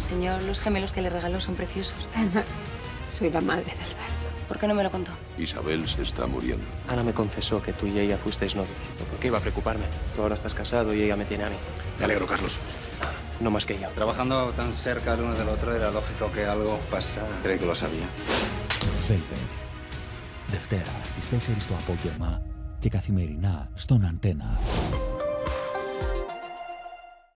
enseñó los gemelos que le regaló, son preciosos. Soy la madre de Alberto. ¿Por qué no me lo contó? Isabel se está muriendo. Ana me confesó que tú y ella fuisteis novios. ¿Por qué iba a preocuparme? Tú ahora estás casado y ella me tiene a mí. Me alegro, Carlos. No más que yo. Trabajando tan cerca el uno del otro era lógico que algo pasara. Creo que lo sabía. Velvet. Δευτέρα στις 4 το απόγευμα και καθημερινά στον Αντένα.